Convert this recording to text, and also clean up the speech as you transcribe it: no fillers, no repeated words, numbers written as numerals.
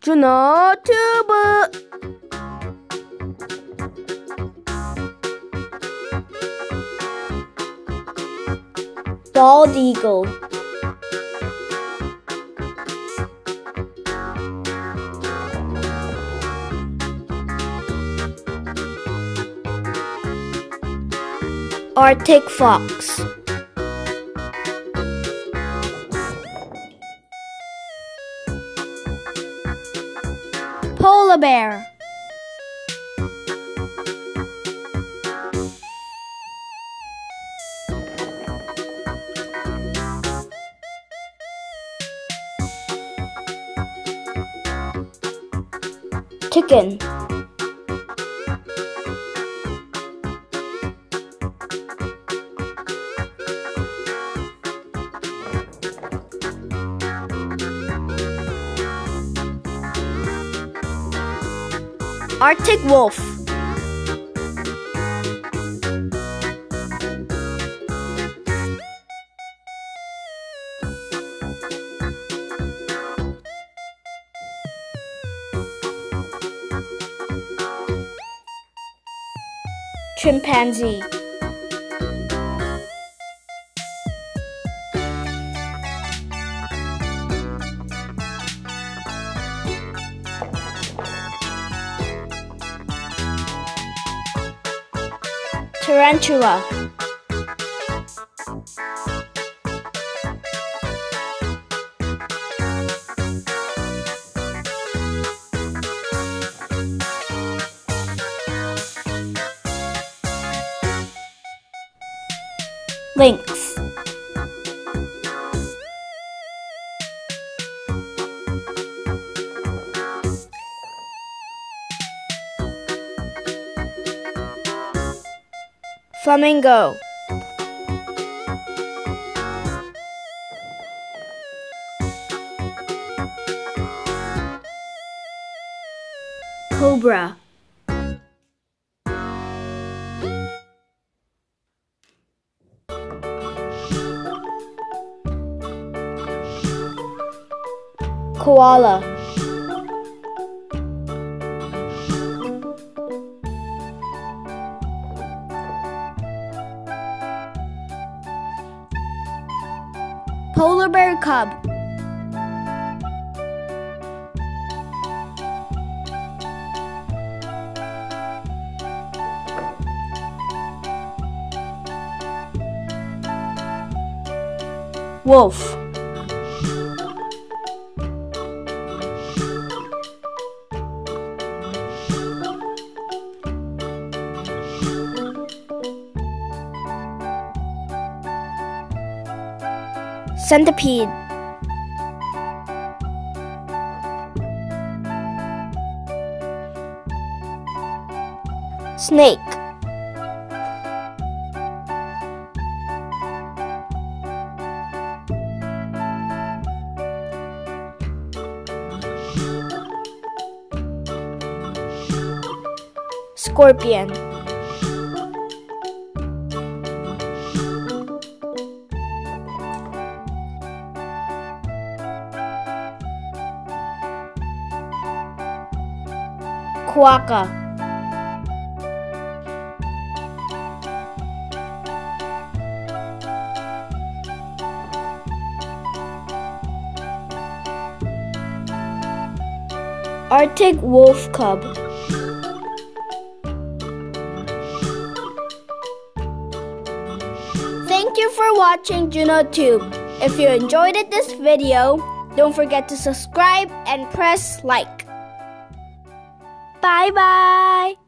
준오튜브. Bald eagle. Arctic fox. Polar bear. Chicken. Arctic wolf. Chimpanzee. Tarantula. Lynx. Flamingo. Cobra. Koala. Polar bear cub. Wolf. Centipede. Snake. Scorpion. Quokka. Arctic wolf cub. Thank you for watching JunoTube. If you enjoyed this video, don't forget to subscribe and press like. Bye bye!